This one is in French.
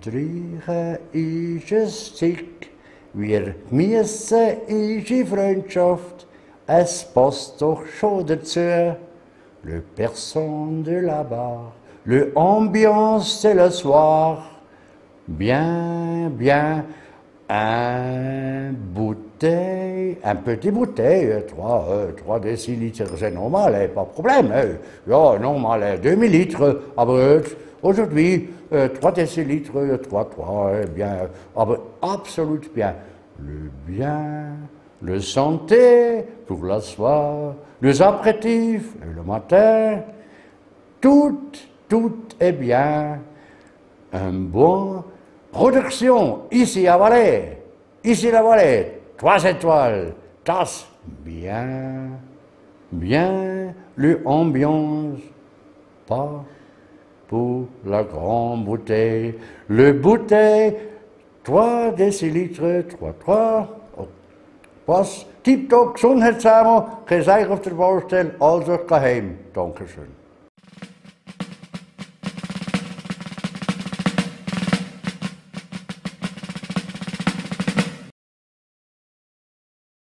Trinken ist es Zick, wir genießen unsere Freundschaft, es passt doch schon dazu. Le persan de la barre, le ambiance c'est le soir. Bien, bien, un petit bouteille, 3 décilitres, c'est normal, pas de problème. Ja, normal, 2 millilitres, aber aujourd'hui, 3 décilitres, 3, bien, aber absolument bien. Le bien, le santé pour la soirée, les apéritifs, le matin, tout est bien. Un bon production, ici à Valais, ici la Valais, 3 étoiles, tasse, bien, l'ambiance, pas pour la grande bouteille, le bouteille, 3 décilitres, 3, was, tip-top, Gesundheit zusammen, geen zeig auf der Baustelle, also geheim, Dankeschön.